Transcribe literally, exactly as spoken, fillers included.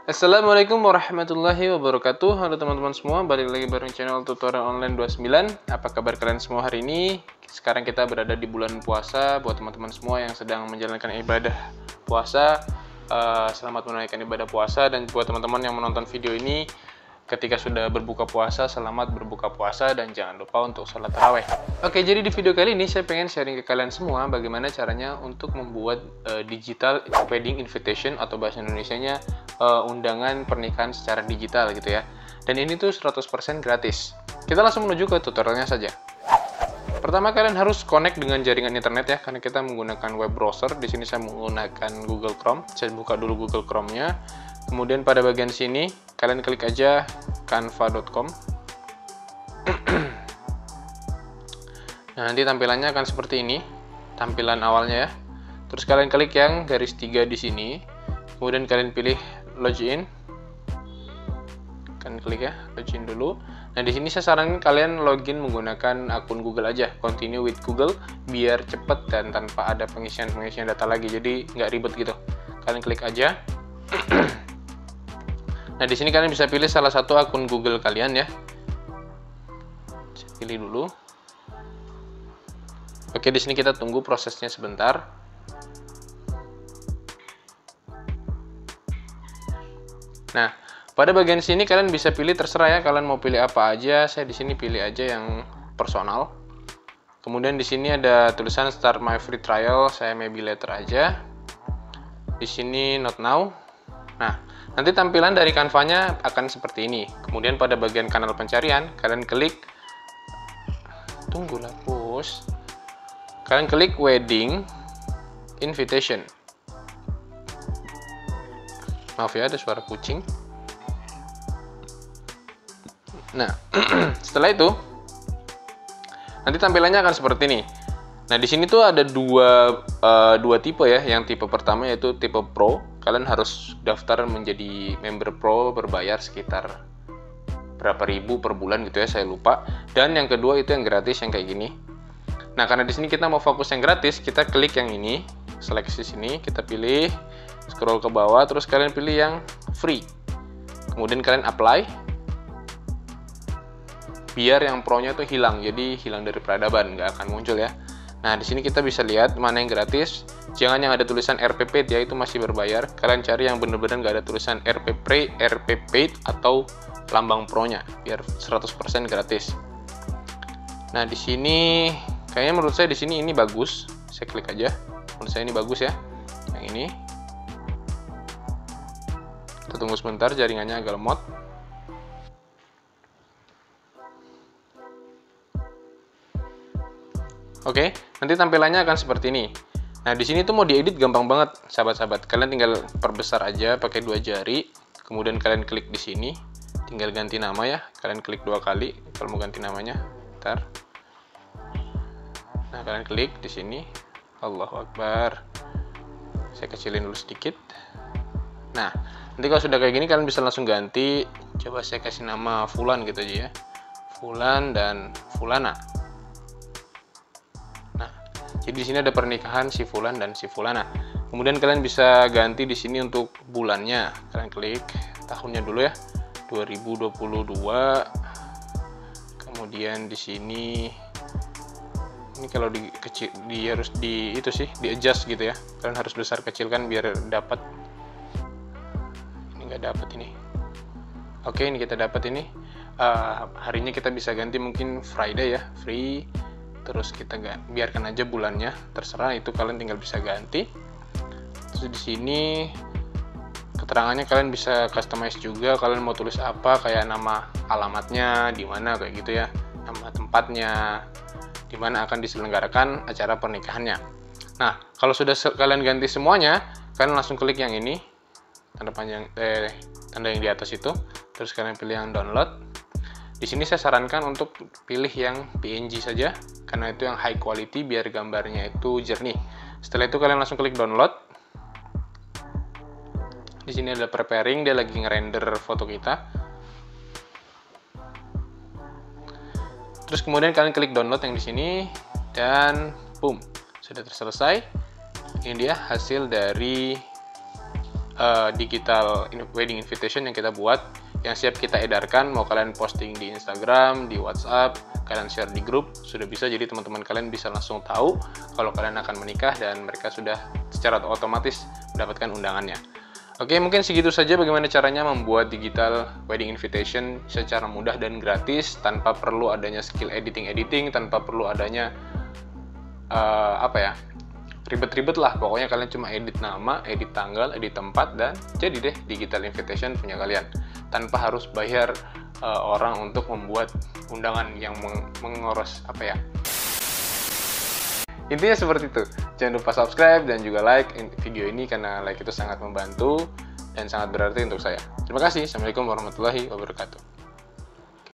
Assalamualaikum warahmatullahi wabarakatuh. Halo teman-teman semua, balik lagi bareng channel tutorial online dua puluh sembilan. Apa kabar kalian semua hari ini? Sekarang kita berada di bulan puasa. Buat teman-teman semua yang sedang menjalankan ibadah puasa, uh, selamat menunaikan ibadah puasa. Dan buat teman-teman yang menonton video ini ketika sudah berbuka puasa, selamat berbuka puasa dan jangan lupa untuk sholat taraweh. Oke, jadi di video kali ini saya pengen sharing ke kalian semua bagaimana caranya untuk membuat uh, digital wedding invitation atau bahasa Indonesianya uh, undangan pernikahan secara digital gitu ya. Dan ini tuh seratus persen gratis. Kita langsung menuju ke tutorialnya saja. Pertama, kalian harus connect dengan jaringan internet ya, karena kita menggunakan web browser. Di sini saya menggunakan Google Chrome. Saya buka dulu Google Chrome-nya. Kemudian pada bagian sini kalian klik aja canva dot com. Nah, nanti tampilannya akan seperti ini, tampilan awalnya ya. Terus kalian klik yang garis tiga di sini. Kemudian kalian pilih login. Kalian klik ya, login dulu. Nah, di sini saya sarankan kalian login menggunakan akun Google aja, continue with Google, biar cepet dan tanpa ada pengisian-pengisian data lagi. Jadi nggak ribet gitu. Kalian klik aja. Nah, di sini kalian bisa pilih salah satu akun Google kalian ya. Saya pilih dulu. Oke, di sini kita tunggu prosesnya sebentar. Nah, pada bagian sini kalian bisa pilih, terserah ya, kalian mau pilih apa aja. Saya di sini pilih aja yang personal. Kemudian di sini ada tulisan start my free trial, saya maybe later aja. Di sini not now. Nah, nanti tampilan dari Canva-nya akan seperti ini. Kemudian pada bagian kanal pencarian, kalian klik, tunggulah push. Kalian klik wedding invitation. Maaf ya, ada suara kucing. Nah, setelah itu, nanti tampilannya akan seperti ini. Nah, di sini tuh ada dua, uh, dua tipe ya. Yang tipe pertama yaitu tipe Pro. Kalian harus daftar menjadi member Pro, berbayar sekitar berapa ribu per bulan gitu ya, saya lupa. Dan yang kedua itu yang gratis, yang kayak gini. Nah, karena di sini kita mau fokus yang gratis, kita klik yang ini, seleksi sini, kita pilih, scroll ke bawah, terus kalian pilih yang free. Kemudian kalian apply. Biar yang pro-nya tuh hilang, jadi hilang dari peradaban, nggak akan muncul ya. Nah, di sini kita bisa lihat mana yang gratis. Jangan yang ada tulisan R P paid ya, itu masih berbayar. Kalian cari yang bener-bener nggak ada tulisan R P Pre, R P paid atau lambang pro-nya, biar seratus persen gratis. Nah, di sini kayaknya menurut saya di sini ini bagus. Saya klik aja. Menurut saya ini bagus ya. Yang ini. Kita tunggu sebentar, jaringannya agak lemot. Oke, nanti tampilannya akan seperti ini. Nah, di sini tuh mau diedit gampang banget, sahabat-sahabat. Kalian tinggal perbesar aja pakai dua jari. Kemudian kalian klik di sini, tinggal ganti nama ya. Kalian klik dua kali kalau mau ganti namanya. Ntar. Nah, kalian klik di sini. Allahu Akbar. Saya kecilin dulu sedikit. Nah, nanti kalau sudah kayak gini kalian bisa langsung ganti. Coba saya kasih nama Fulan gitu aja ya. Fulan dan Fulana. Jadi di sini ada pernikahan si Fulan dan si Fulana. Kemudian kalian bisa ganti di sini untuk bulannya. Kalian klik tahunnya dulu ya, dua ribu dua puluh dua. Kemudian di sini ini kalau di kecil, di harus di itu sih, di adjust gitu ya. Kalian harus besar kecilkan biar dapat. Ini nggak dapat ini. Oke, ini kita dapat ini. Uh, harinya kita bisa ganti mungkin Friday ya, free. Terus kita gak, biarkan aja bulannya, terserah, itu kalian tinggal bisa ganti. Terus di sini keterangannya kalian bisa customize juga, kalian mau tulis apa, kayak nama alamatnya di mana kayak gitu ya, nama tempatnya di mana akan diselenggarakan acara pernikahannya. Nah, kalau sudah kalian ganti semuanya, kalian langsung klik yang ini, tanda panjang eh tanda yang di atas itu, terus kalian pilih yang download. Di sini saya sarankan untuk pilih yang P N G saja, karena itu yang high quality biar gambarnya itu jernih. Setelah itu kalian langsung klik download. Di sini ada preparing, dia lagi ngerender foto kita. Terus kemudian kalian klik download yang di sini dan boom, sudah selesai. Ini dia hasil dari uh, digital wedding invitation yang kita buat, yang siap kita edarkan. Mau kalian posting di Instagram, di WhatsApp, kalian share di grup, sudah bisa. Jadi teman-teman kalian bisa langsung tahu kalau kalian akan menikah dan mereka sudah secara otomatis mendapatkan undangannya. Oke, mungkin segitu saja bagaimana caranya membuat digital wedding invitation secara mudah dan gratis, tanpa perlu adanya skill editing-editing, tanpa perlu adanya uh, apa ya, ribet-ribet lah. Pokoknya kalian cuma edit nama, edit tanggal, edit tempat, dan jadi deh digital invitation punya kalian, tanpa harus bayar uh, orang untuk membuat undangan yang meng mengoros apa ya. Intinya seperti itu. Jangan lupa subscribe dan juga like video ini, karena like itu sangat membantu dan sangat berarti untuk saya. Terima kasih. Assalamualaikum warahmatullahi wabarakatuh.